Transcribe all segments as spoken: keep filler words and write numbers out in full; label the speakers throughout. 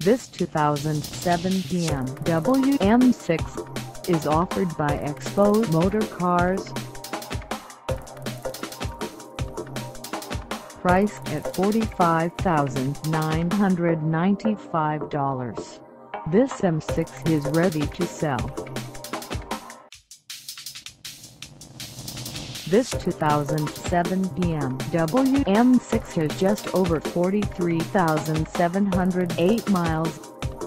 Speaker 1: This two thousand seven B M W M six is offered by Expo Motorcars. Priced at forty-five thousand nine hundred ninety-five dollars, this M six is ready to sell. This two thousand seven B M W M six has just over forty-three thousand seven hundred eight miles.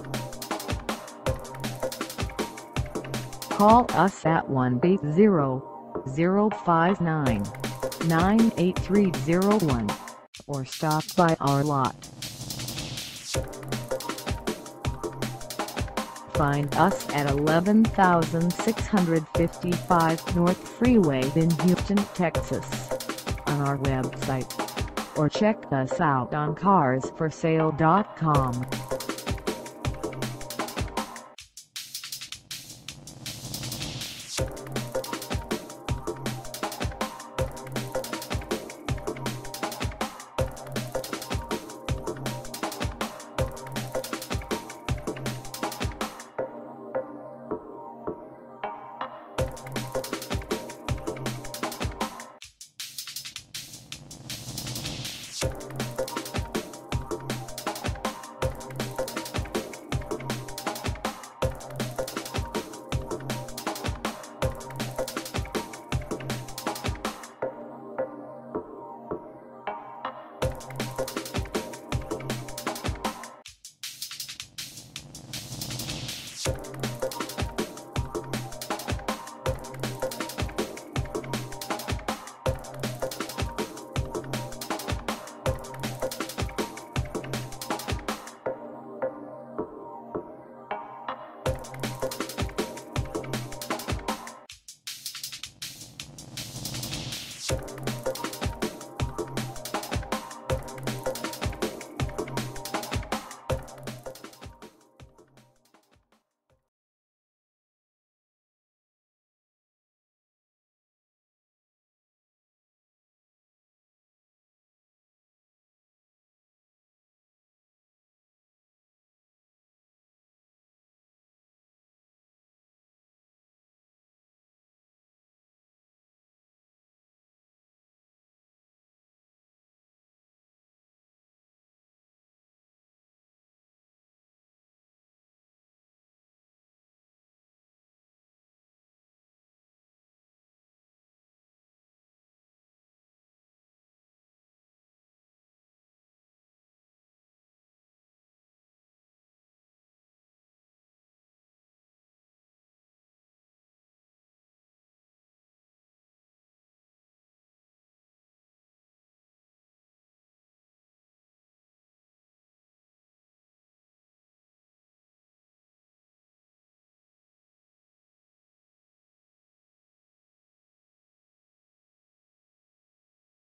Speaker 1: Call us at one eight zero, zero five nine, nine eight three zero one or stop by our lot. Find us at eleven thousand six hundred fifty-five North Freeway in Houston, Texas, on our website, or check us out on cars for sale dot com.